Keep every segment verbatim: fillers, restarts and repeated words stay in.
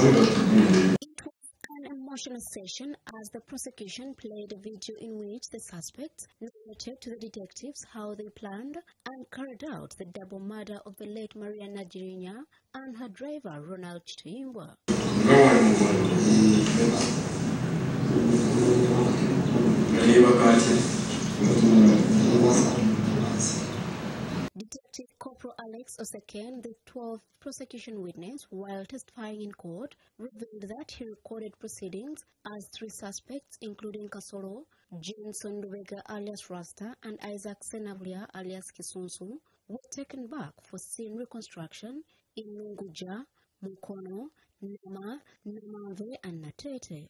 An emotional session as the prosecution played a video in which the suspects narrated to the detectives how they planned and carried out the double murder of the late Maria Nagirinya and her driver Ronald Kitayimbwa. Detective Corporal Alex Oseken, the twelfth prosecution witness, while testifying in court, revealed that he recorded proceedings as three suspects, including Kasolo, Johnson Luwega alias Rasta, and Isaac Senavlia alias Kisunsu, were taken back for scene reconstruction in Lungujja, Mukono, Nama, Namave, and Narrated.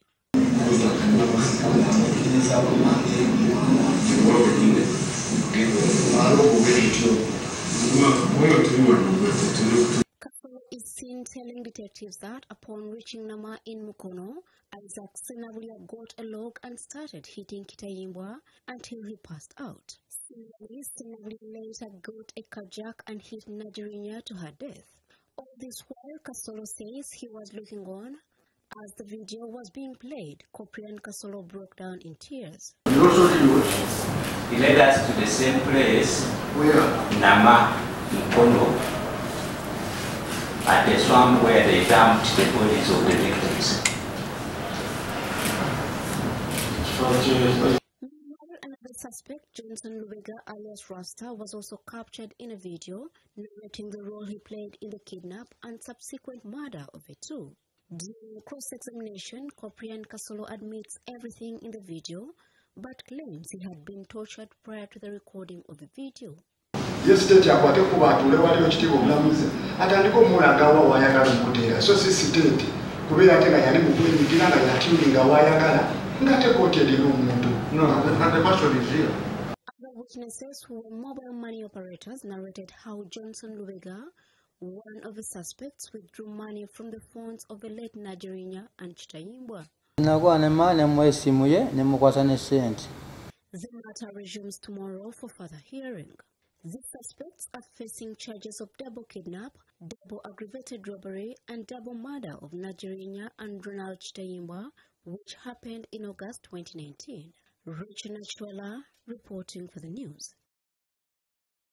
Kasolo is seen telling detectives that upon reaching Nama in Mukono, Isaac Senavlia got a log and started hitting Kitayimbwa until he passed out. Similarly, Senavlia later got a kajak and hit Nagirinya to her death. All this while, Kasolo says he was looking on. As the video was being played, Coprian Kasolo broke down in tears. He also he led us to the same place, where Nama, Mukono, at the swamp where they dumped the bodies of the victims. Meanwhile, another suspect, Johnson Luwega alias Rasta, was also captured in a video narrating the role he played in the kidnap and subsequent murder of the two. During cross-examination, Coprian Kasolo admits everything in the video, but claims he had been tortured prior to the recording of the video. Yes, state ya kwate kuba tule wali ochitiwo mulamuzi atandiko mulanga wa wayagala mukutera so sisi state kubera ate nga yali mukuyigira nga yatulinga wayagala ngate kote lino omuntu. No, the question is here. Other witnesses who were mobile money operators narrated how Johnson Luwega, one of the suspects, withdrew money from the phones of the late Nagirinya and Kitayimbwa. The matter resumes tomorrow for further hearing. The suspects are facing charges of double kidnap, double aggravated robbery, and double murder of Nagirinya and Ronald Kitayimbwa, which happened in August twenty nineteen. Richard Nachwala reporting for the news.